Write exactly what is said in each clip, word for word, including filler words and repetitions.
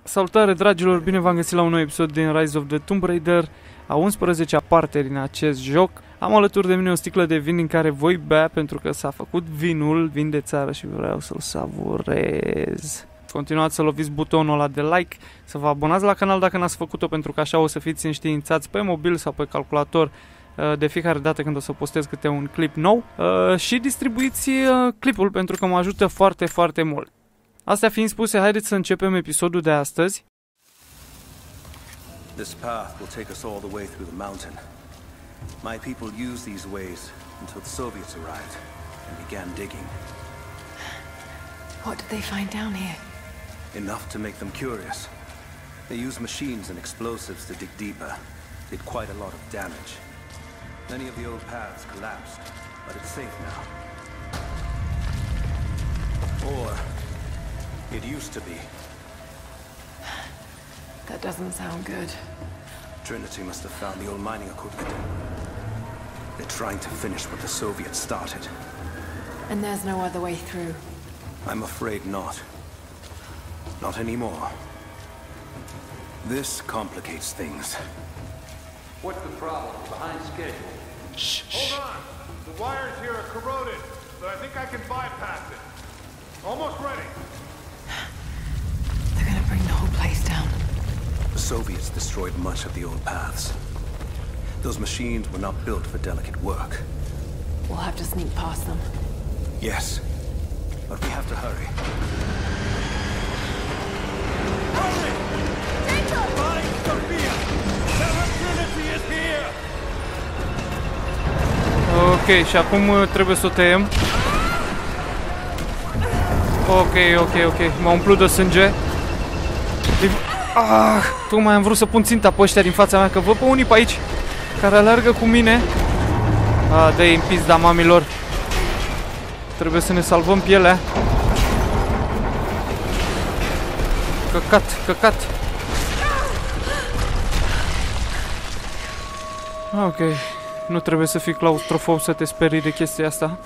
Salutare dragilor, bine v-am găsit la un nou episod din Rise of the Tomb Raider, a unsprezecea parte din acest joc. Am alături de mine o sticlă de vin din care voi bea pentru că s-a făcut vinul, vin de țară și vreau să-l savurez. Continuați să loviți butonul ăla de like, să vă abonați la canal dacă n-ați făcut-o, pentru că așa o să fiți înștiințați pe mobil sau pe calculator de fiecare dată când o să postez câte un clip nou, și distribuiți clipul pentru că mă ajută foarte, foarte mult. Astea fiind spuse, haideți să începem episodul de astăzi. This path will take us all the way through the mountain. My people used these ways until the Soviets arrived and began digging. What did they find down here? Enough to make them curious. They used machines and explosives to dig deeper. Did quite a lot of damage. Many of the old paths collapsed, but it's safe now. Or it used to be. That doesn't sound good. Trinity must have found the old mining equipment. They're trying to finish what the Soviets started. And there's no other way through. I'm afraid not. Not anymore. This complicates things. What's the problem? Behind schedule. Shh, Hold on! The wires here are corroded, but I think I can bypass it. Almost ready. They're gonna bring the whole place down. The Soviets destroyed much of the old paths. Those machines were not built for delicate work. We'll have to sneak past them. Yes, but we have to hurry. Hurry! Find Sophia! Tell her Trinity is here! Ok, și acum uh, trebuie să o tăiem. Ok, ok, ok. M-a umplut de sânge. Ah, tocmai am vrut să pun ținta pe ăștia din fața mea, că văd pe unii pe aici care alergă cu mine. Ah, dă-i în pizda mamilor. Trebuie să ne salvăm pielea. Căcat, căcat. Ok, nu trebuie să fii claustrofob să te sperii de chestia asta.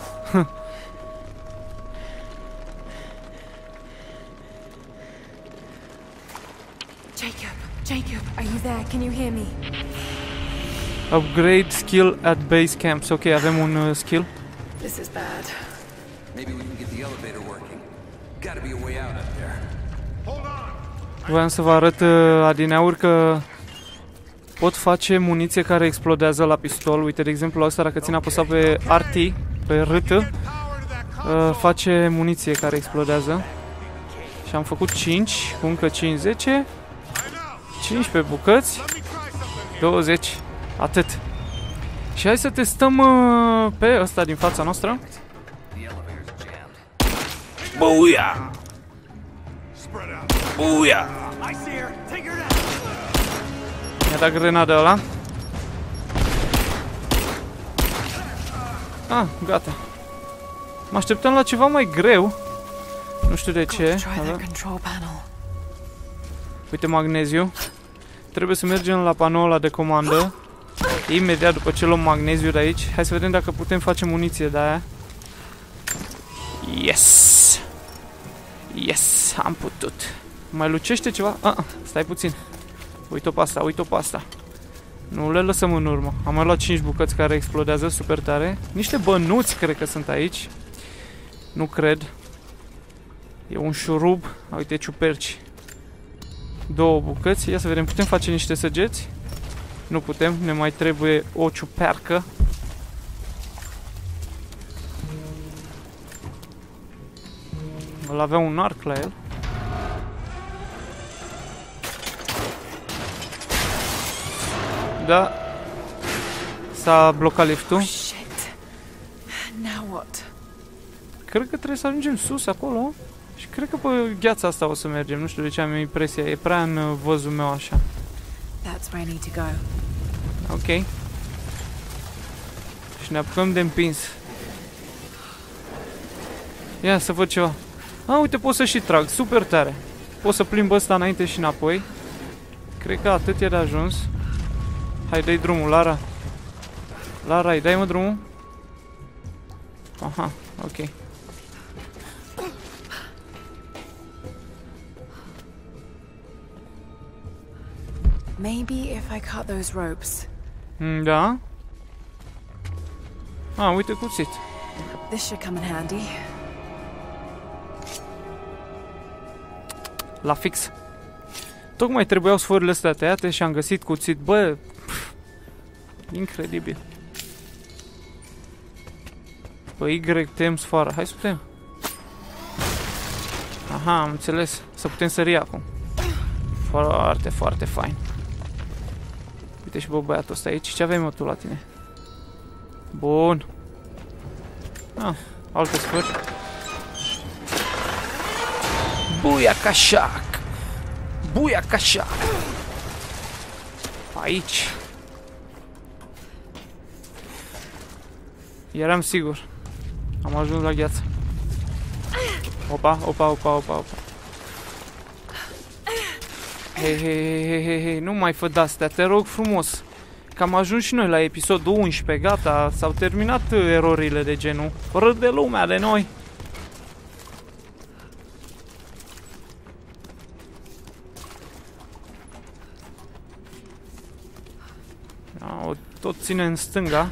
Jacob, Jacob, are you there? Can you hear me? Upgrade skill at base camps. Ok, avem un uh, skill. This is bad. Maybe we can get the elevator working. Gotta be a way out up there. Hold on! Voiam să vă arăt uh, adineauri că pot face muniție care explodează la pistol. Uite, de exemplu, asta, dacă țin apăsat pe R T, pe R T, uh, face muniție care explodează. Și am făcut cinci, cu încă cinci, zece, cincisprezece bucăți, douăzeci, atât. Și hai să testăm uh, pe ăsta din fața noastră. Booyah! Booyah! Mi-a dat grenada ăla. Ah, gata. Mă așteptam la ceva mai greu. Nu știu de ce. Uite, magneziu. Trebuie să mergem la panoul ăla de comandă imediat după ce luăm magneziu de aici. Hai să vedem dacă putem face muniție de aia. Yes! Yes! Am putut. Mai lucește ceva? Ah, stai puțin. Uite-o pe asta, uite-o pe asta. Nu le lăsăm în urmă. Am mai luat cinci bucăți care explodează super tare. Niște bănuți cred că sunt aici. Nu cred. E un șurub. Uite, ciuperci. Două bucăți. Ia să vedem, putem face niște săgeți? Nu putem, ne mai trebuie o ciupercă. Îl avea un arc la el. Da. S-a blocat liftul. Oh, shit. Now what? Cred că trebuie să ajungem sus acolo. Și cred că pe gheața asta o să mergem. Nu știu de ce am impresia. E prea în văzul meu așa. That's where I need to go. Ok. Și ne apucăm de împins. Ia să văd ceva. Ah, uite, pot să și trag. Super tare. Pot să plimb ăsta înainte și înapoi. Cred că atât e de ajuns. Hai, dai drumul, Lara. Lara, îi dai mă drumul? Aha, ok. Maybe if I cut those ropes. Mm, da. Ah, uite cuțit. This should come in handy. La fix. Tocmai trebuiau sforile astea tăiate și am găsit cuțit. Bă, incredibil. Pe Y tem sfoara. Hai să putem. Aha, am înțeles. Să putem sări acum. Foarte, foarte fain. Uite și bă băiatul ăsta aici. Ce aveai mă tu la tine? Bun. Ah, alte sfări. Buia cașac. Buia cașac. Aici. Eram sigur. Am ajuns la gheață. Opa, opa, opa, opa, opa. Hei, hei, hei, hei, hei, nu mai fă de-astea, te rog frumos. Că am ajuns și noi la episodul unsprezece, gata, s-au terminat erorile de genul. Fără de lumea de noi. Da, o tot ține în stânga.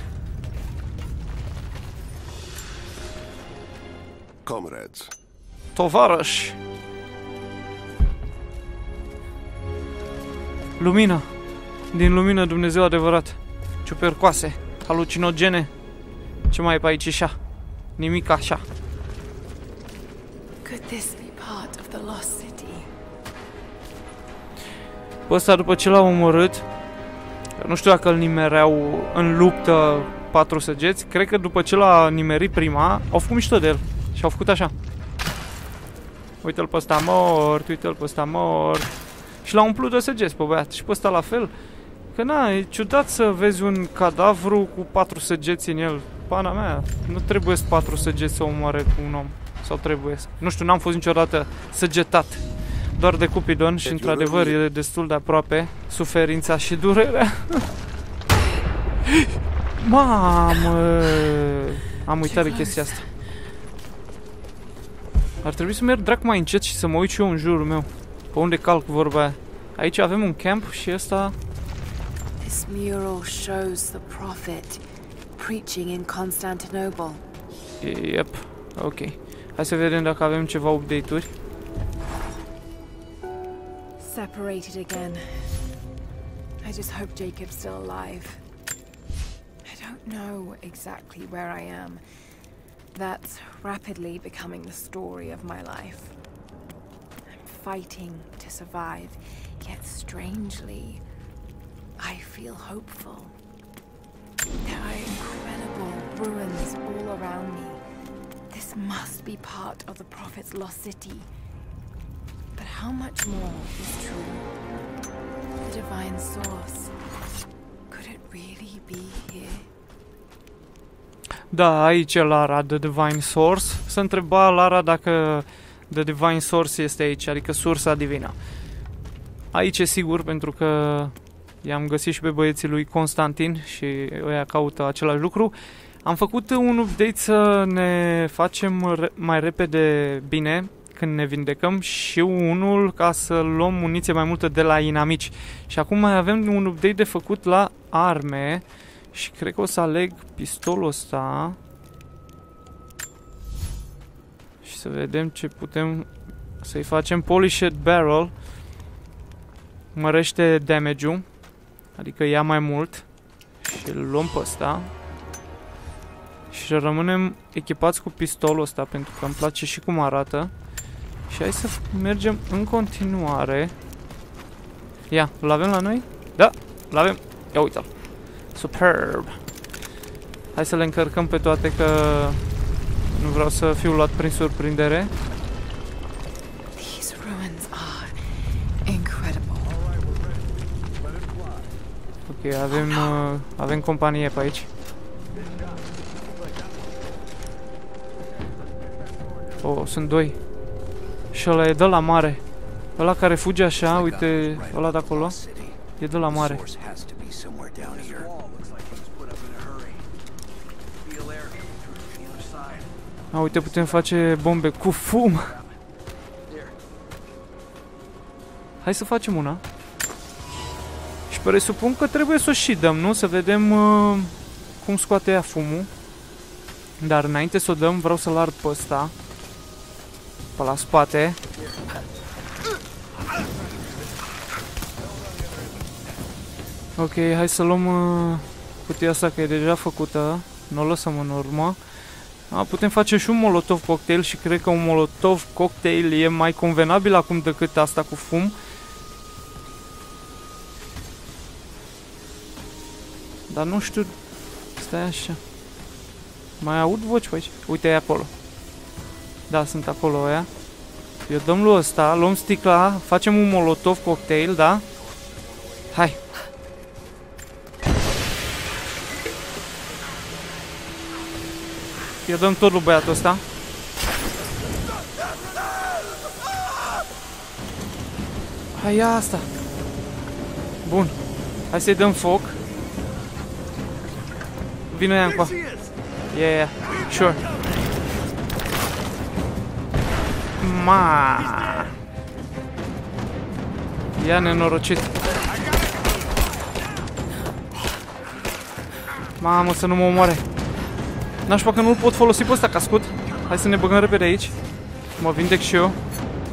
Comrades. Tovarăși. Lumina. Din lumină Dumnezeu adevărat. Ciupercoase, halucinogene. Ce mai e pe aici așa? Nimic așa. Could this be part of the lost city? Pe ăsta după ce l-au omorât, nu știu dacă îl nimereau în luptă patru săgeți, cred că după ce l-a nimerit prima, au făcut mișto de el și au făcut așa. Uite-l pe ăsta mort, uite-l pe ăsta mort. Și l-a umplut de săgeți pe băiat și pe ăsta la fel. Că na, e ciudat să vezi un cadavru cu patru săgeți în el. Pana mea, nu trebuie patru săgeți să omoare cu un om. Sau trebuie. Nu știu, n-am fost niciodată săgetat. Doar de Cupidon și într-adevăr e destul de aproape suferința și durerea. Mamă! Am uitat de chestia asta. Ar trebui să merg drac mai încet și să mă uit și eu în jurul meu. Pe unde calc vorba aia. Aici avem un camp și ăsta... This mural shows the prophet preaching in Constantinople. Yep, ok. Hai să vedem dacă avem ceva update-uri. Separated again. I just hope Jacob's still alive. I don't know exactly where I am. That's rapidly becoming the story of my life. I'm fighting to survive, yet strangely, I feel hopeful. There are incredible ruins all around me. This must be part of the Prophet's lost city. But how much more is true? The divine source. Could it really be here? Da, aici e Lara, The Divine Source. Se întreba Lara dacă The Divine Source este aici, adică sursa divină. Aici e sigur, pentru că i-am găsit și pe băieții lui Constantin și ăia caută același lucru. Am făcut un update să ne facem re mai repede bine când ne vindecăm și unul ca să luăm muniție mai multă de la inamici. Și acum mai avem un update de făcut la arme și cred că o să aleg pistolul ăsta și să vedem ce putem să-i facem. Polished Barrel mărește damage-ul, adică ia mai mult și îl luăm pe ăsta și rămânem echipați cu pistolul ăsta pentru că îmi place și cum arată. Și hai să mergem în continuare. Ia, îl avem la noi? Da, îl avem. Ia uite-l. Superb. Hai să le încărcăm pe toate că nu vreau să fiu luat prin surprindere. These ruins are incredible. Ok, avem, uh, avem companie pe aici. Oh, sunt doi. Și ăla e de la mare. Ăla care fuge așa, uite, ăla de acolo. E de la mare. A, uite, putem face bombe cu fum. Hai să facem una. Și presupun că trebuie să o și dăm, nu? Să vedem uh, cum scoate ea fumul. Dar înainte să o dăm, vreau să-l ard pe ăsta. Pe la spate. Ok, hai să luăm uh, cutia asta, că e deja făcută. Nu o lăsăm în urmă. A, putem face și un molotov cocktail și cred că un molotov cocktail e mai convenabil acum decât asta cu fum. Dar nu știu. Stai așa. Mai aud voci pe aici? Uite, e acolo. Da, sunt acolo aia. Eu dăm lui ăsta, luăm sticla, facem un molotov cocktail, da? Hai. Eu dăm tot lui băiatul ăsta. Hai, ia asta. Bun. Hai să-i dăm foc. Vino ea încoa. Yeah, yeah, sure. Ma. Ia nenorocit. Mamă, să nu mă omoare. N-aș că nu-l pot folosi pe ăsta ca scut. Hai să ne băgăm repede aici. Mă vindec și eu.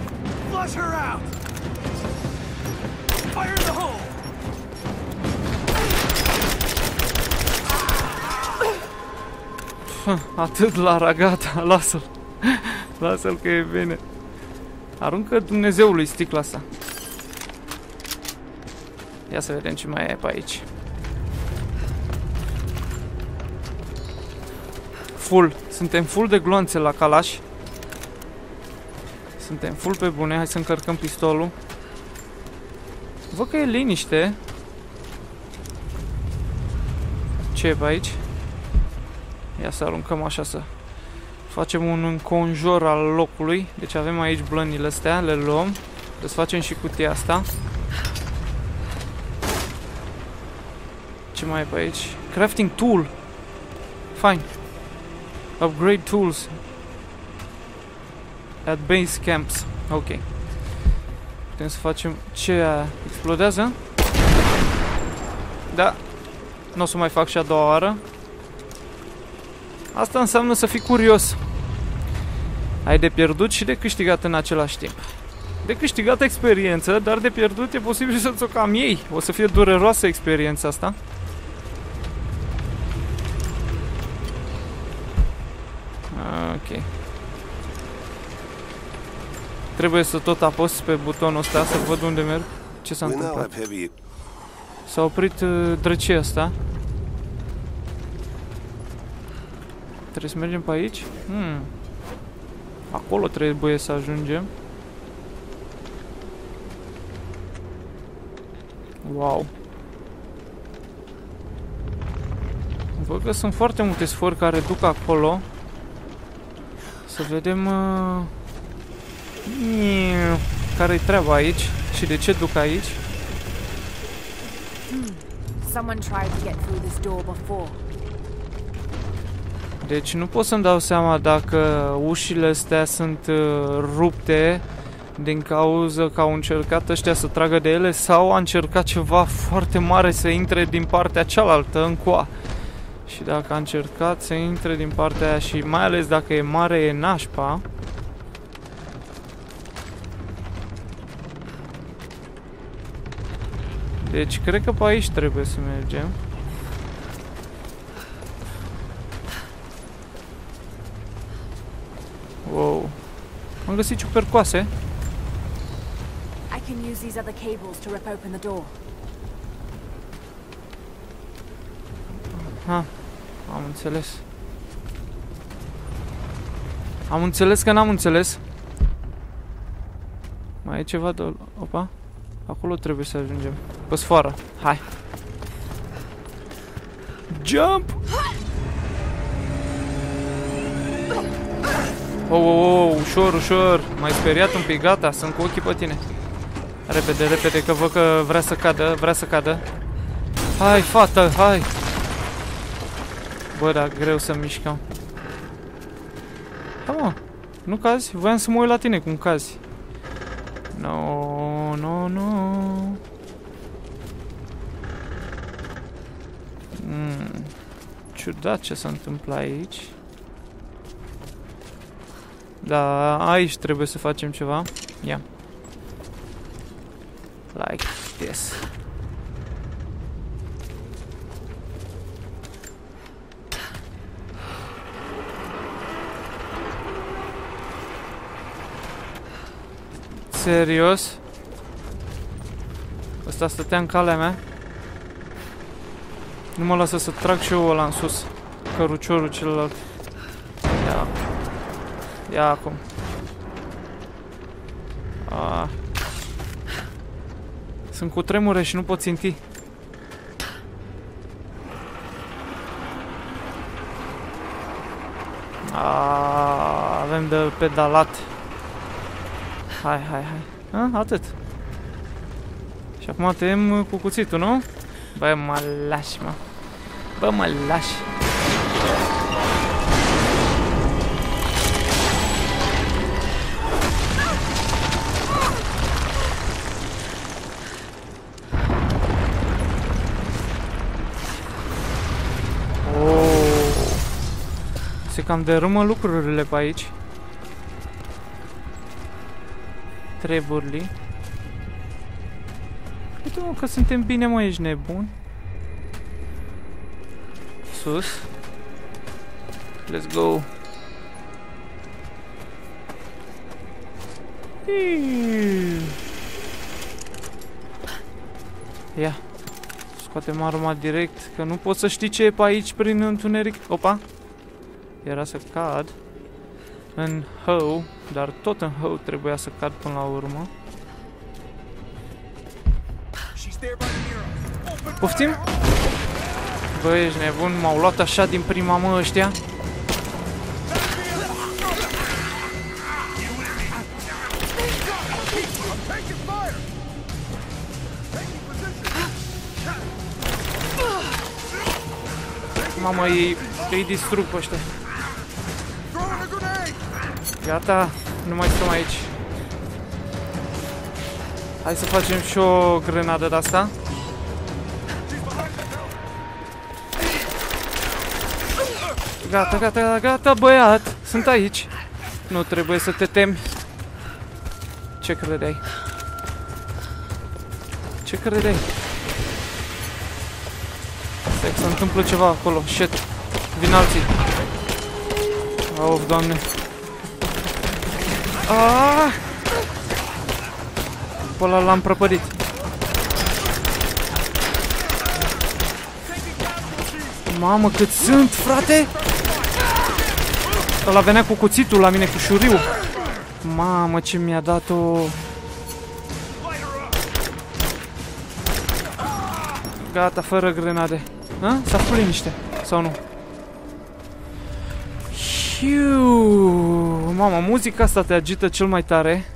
Atât la ragata, lasă-l. Lasă-l că e bine. Aruncă Dumnezeului sticla asta. Ia să vedem ce mai e pe aici. Full. Suntem full de gloanțe la calaș. Suntem full pe bune. Hai să încărcăm pistolul. Văd că e liniște. Ce e pe aici? Ia să aruncăm așa, să facem un înconjur al locului. Deci avem aici blănile astea, le luăm. Desfacem și cutia asta. Ce mai e pe aici? Crafting tool. Fine. Upgrade tools at base camps. Ok. Putem să facem... Ce explodează? Da. Nu o să mai fac și a doua oară. Asta înseamnă să fii curios. Ai de pierdut și de câștigat în același timp. De câștigat experiență, dar de pierdut e posibil să-ți o cam iei. O să fie dureroasă experiența asta. Ok. Trebuie să tot apăs pe butonul ăsta să văd unde merg. Ce s-a întâmplat? S-a oprit uh, drăcia asta. Trebuie să mergem pe aici? Hmm. Acolo trebuie să ajungem. Wow. Văd că sunt foarte multe sfori care duc acolo. Să vedem uh... care-i treaba aici și de ce duc aici. Someone tried to get through this door before. Deci nu pot să-mi dau seama dacă ușile astea sunt uh, rupte din cauza că au încercat ăștia să tragă de ele sau a încercat ceva foarte mare să intre din partea cealaltă încoa. Și dacă a încercat să intre din partea aia și mai ales dacă e mare, e nașpa. Deci cred că pe aici trebuie să mergem. Wow. Am găsit ciupercoase. I can use these other cables to rip open the door. Ha, am înțeles. Am înțeles că n-am înțeles. Mai e ceva de... Opa. Acolo trebuie să ajungem. Pe sfoară. Hai. Jump! Oh, oh, oh, ușor, ușor. M-ai speriat un pic, gata, sunt cu ochii pe tine. Repede, repede, că văd că vrea să cadă, vrea să cadă. Hai, fată, hai! Bă, da, greu să mișcăm. Da, mă, nu cazi? Voiam să mă uit la tine cum cazi. No, no, no. ciudat ce se întâmplă aici. Da, aici trebuie să facem ceva. Ia. Like this. Serios? Ăsta stătea în calea mea? Nu mă lasă să trag și eu ăla în sus. Căruciorul celălalt. Ia. Ia acum. Ah. Sunt cu tremure și nu pot ținti. Ah, avem de pedalat. Hai, hai, hai. A, atât. Și acum tăiem cu cuțitul, nu? Bă, mă lași, mă. Bă, mă lași. Oh. Se cam dărâmă lucrurile pe aici. Treburile. Uite-mă că suntem bine, mă, ești nebun. Sus. Let's go. Ia. Scoatem arma direct, că nu pot să știi ce e pe aici prin întuneric. Opa. Era să cad în hău, dar tot în hău trebuia să cad până la urmă. Poftim? Bă, ești nebun, m-au luat așa din prima, mă, ăștia. Mamă, îi, îi distrug pe ăștia. Gata, nu mai stăm aici. Hai să facem și o grenadă de-asta. Gata, gata, gata, băiat! Sunt aici. Nu trebuie să te temi. Ce credeai? Ce credeai? Stai că se întâmplă ceva acolo. Shit. Vin alții. Of, Doamne. Aaaa! Pe ăla l-am prăpădit. Mamă, cât sunt, frate! Ăla venea cu cuțitul la mine, cu șuriu. Mamă, ce mi-a dat-o... Gata, fără grenade. S-a făcut liniște, sau nu? Hiu! Mamă, muzica asta te agită cel mai tare.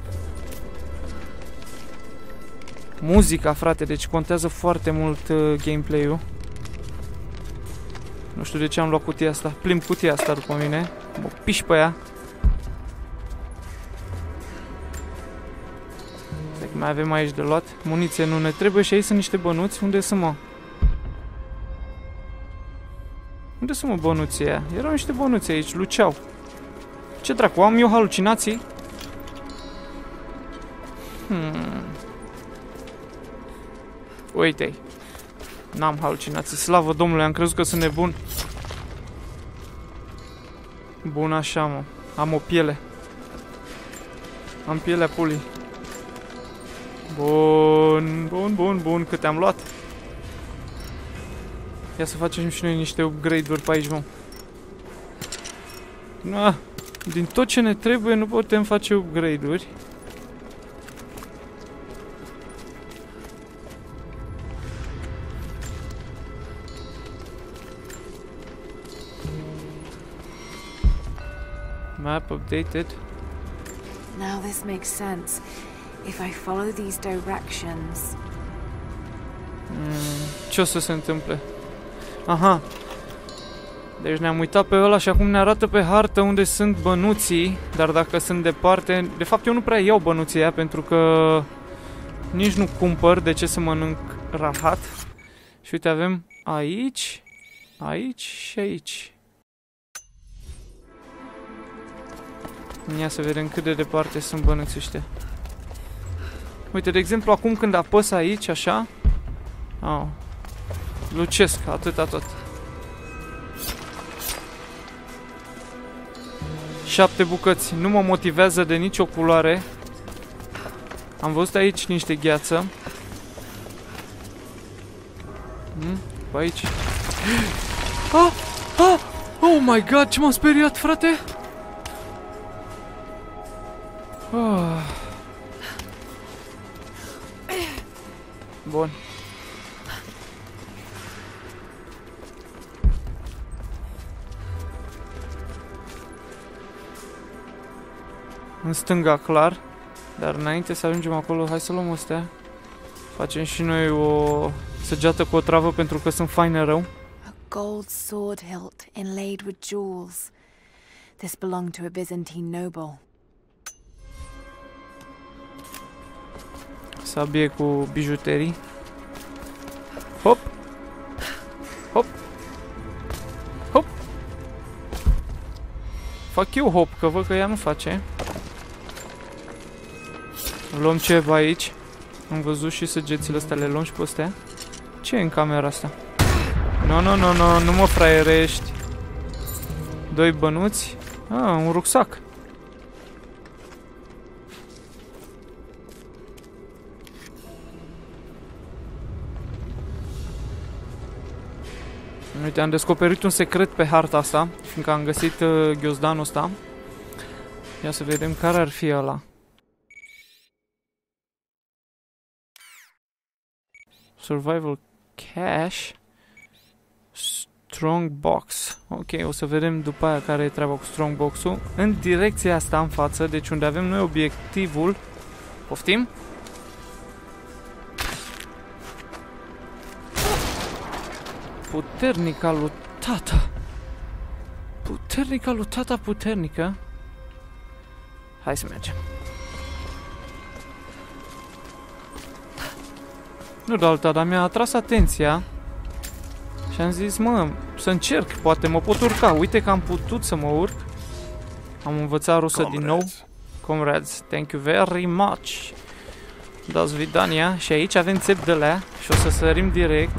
Muzica, frate, deci contează foarte mult uh, gameplay-ul. Nu știu de ce am luat cutia asta. Plimb cutia asta după mine. Mă piși pe ea. Cred că mai avem aici de luat. Muniție nu ne trebuie și aici sunt niște bănuți. Unde sunt, mă? Unde sunt, mă, bănuții aia? Erau niște bănuți aici, luceau. Ce dracu, am eu halucinații? Hmm. Uite-i. N-am halucinații, slavă Domnului, am crezut că sunt nebun. Bun așa, mă. Am o piele. Am pielea pulii. Bun, bun, bun, bun, câte am luat. Ia să facem și noi niște upgrade-uri pe aici, mă. Ah, din tot ce ne trebuie nu putem face upgrade-uri. Map updated. Now this makes sense. If I follow these directions. Mm, ce o să se întâmple? Aha. Deci ne-am uitat pe ăla și acum ne arată pe hartă unde sunt bănuții. Dar dacă sunt departe... De fapt eu nu prea iau bănuții aia pentru că nici nu cumpăr, de ce să mănânc rahat. Și uite, avem aici. Aici și aici. Ia să vedem cât de departe sunt bănuți ăștia. Uite, de exemplu, acum când apăs aici, așa. Oh. Lucesc, atâta tot. Șapte bucăți. Nu mă motivează de nicio culoare. Am văzut aici niște gheață. Hmm? Pe aici. Ah! Ah! Oh my god, ce m-am speriat, frate! Oh. Bun. În stânga, clar. Dar înainte să ajungem acolo, hai să luăm astea. Facem și noi o săgeată cu o travă pentru că sunt faine rău. A gold sword hilt inlaid with jewels. This belonged to a Byzantine noble. Sabie cu bijuterii. Hop! Hop! Hop! Fac eu hop, că văd că ea nu face. Luăm ceva aici. Am văzut și săgețile astea, le luăm și pe astea. Ce e în camera asta? Nu, nu, nu, nu, nu mă fraierești. Doi bănuți. Ah, un rucsac. Uite, am descoperit un secret pe harta asta, fiindcă am găsit uh, ghiozdanul ăsta. Ia să vedem care ar fi ăla. Survival cache. Strong box. Ok, o să vedem după aia care e treaba cu strong box-ul. În direcția asta în față, deci unde avem noi obiectivul. Poftim? Puternica lui tata. Puternica lui tata puternică. Hai să mergem. Nu de alta, dar mi-a atras atenția. Și am zis, mă, să încerc, poate mă pot urca. Uite că am putut să mă urc. Am învățat rusă din nou. Comrades, thank you very much. Da svidania. Și aici avem țep de lea. Și o să sărim direct.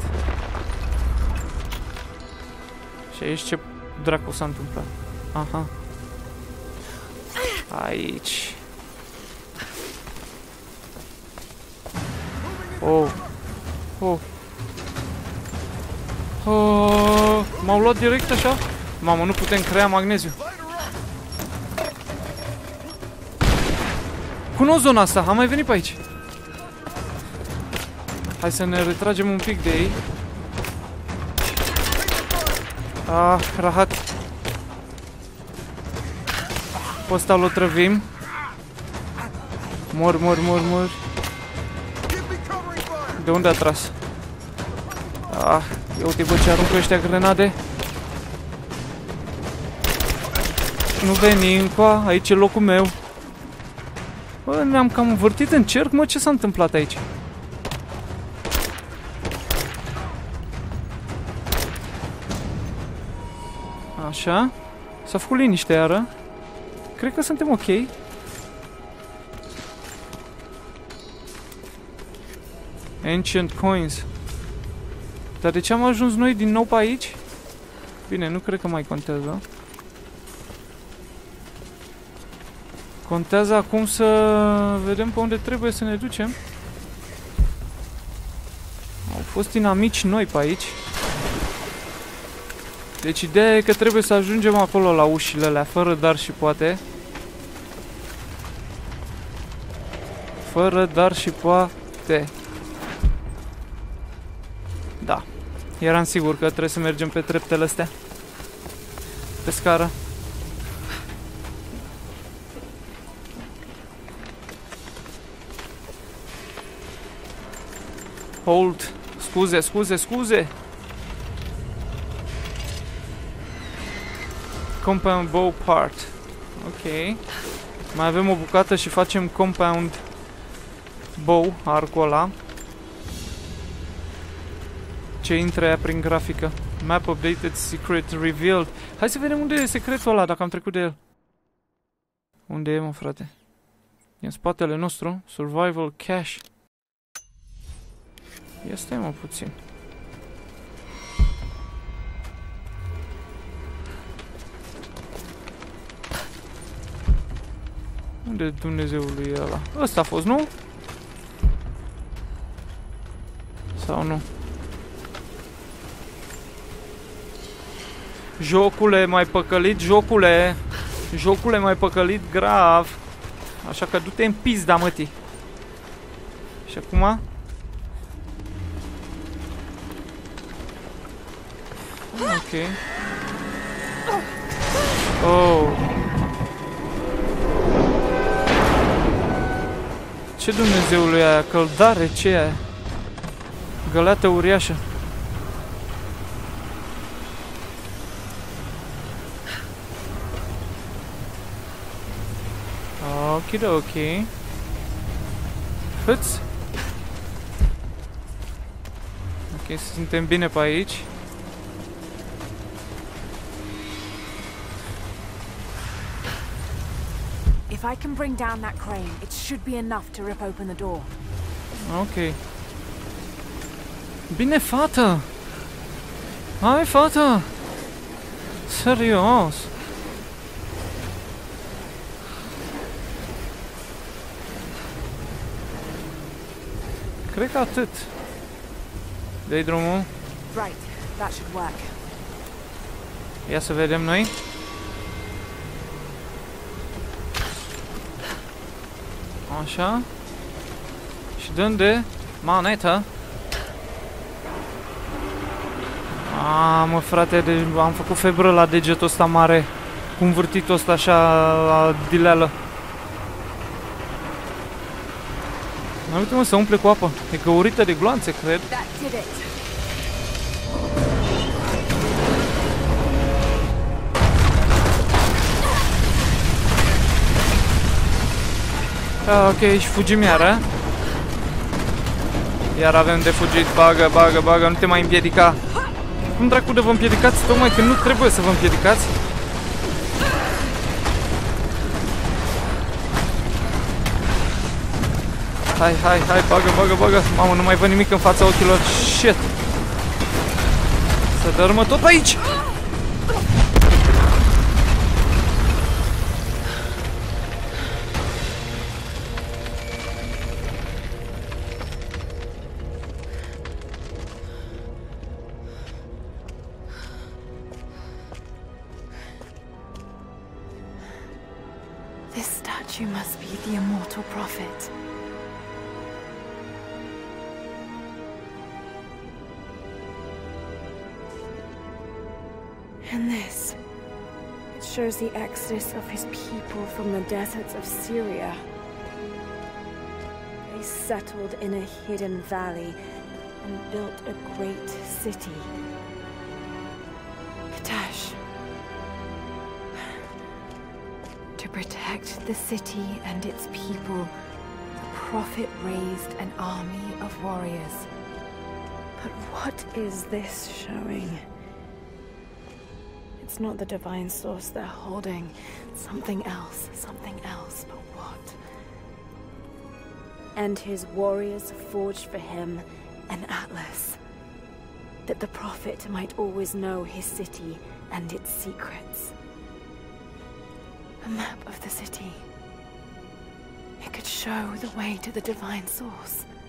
Și aici ce dracu s-a întâmplat? Aha. Aici. Oh. Oh. Oh. M-au luat direct așa? Mamă, nu putem crea magneziu. Cunosc zona asta, am mai venit pe aici. Hai să ne retragem un pic de ei. Ah, rahat. Pe ăsta l-o trăvim. Mor, mor, mor, mor. De unde a tras? Ah, ia uite bă ce aruncă ăștia grenade. Nu veni încoa, aici e locul meu. Bă, ne-am cam învârtit în cerc, mă, ce s-a întâmplat aici? Așa. S-a făcut liniște iară. Cred că suntem ok. Ancient coins. Dar de ce am ajuns noi din nou pe aici? Bine, nu cred că mai contează. Contează acum să vedem pe unde trebuie să ne ducem. Au fost inamici noi pe aici. Deci ideea e că trebuie să ajungem acolo la ușile alea, fără dar și poate. Fără dar și poate. Da. Eram sigur că trebuie să mergem pe treptele astea. Pe scară. Hold. Scuze, scuze, scuze. Compound bow part. Ok. Mai avem o bucată și facem compound bow, arcul ăla. Ce intră ea prin grafică. Map updated, secret revealed. Hai să vedem unde e secretul ăla, dacă am trecut de el. Unde e, mă, frate? E în spatele nostru. Survival cache. Ia stai, mă, puțin. Unde Dumnezeului e ăla? Ăsta a fost, nu? Sau nu? Jocule, mai păcălit, jocule. Jocule, mai păcălit grav. Așa că du-te în pizda, mătii. Și acum? Ok. Oh. Ce Dumnezeului e aia? Căldare? Ce e aia? Găleată uriașă. Okidoki. Hâț. Ok, suntem bine pe aici. If I can bring down that crane, it should be enough to rip open the door. Ok. Bine, fată! Hai, fată! Serios! Cred că atât. Dă-i drumul. Right, that should work. Ia să vedem noi. Așa. Și dăm de manetă. A, mă, frate, de am făcut febră la degetul ăsta mare. Cu învârtitul ăsta așa dileală. Uite, mă, să umple cu apă. E găurită de gloanțe, cred. Ah, ok, și fugim iară. Iar avem de fugit. Bagă, bagă, bagă, nu te mai împiedica. Cum dracu de vă împiedicați? Tocmai când nu trebuie să vă împiedicați. Hai, hai, hai, bagă, bagă, bagă. Mamă, nu mai văd nimic în fața ochilor. Shit. Să dărâmă tot aici. This statue must be the immortal prophet. And this, it shows the exodus of his people from the deserts of Syria. They settled in a hidden valley and built a great city. Katash. To protect the city and its people, the prophet raised an army of warriors. But what is this showing? It's not the divine source they're holding. Something else, something else, but what? And his warriors forged for him an atlas, that the prophet might always know his city and its secrets. A map of the city. It could show the way to the divine source.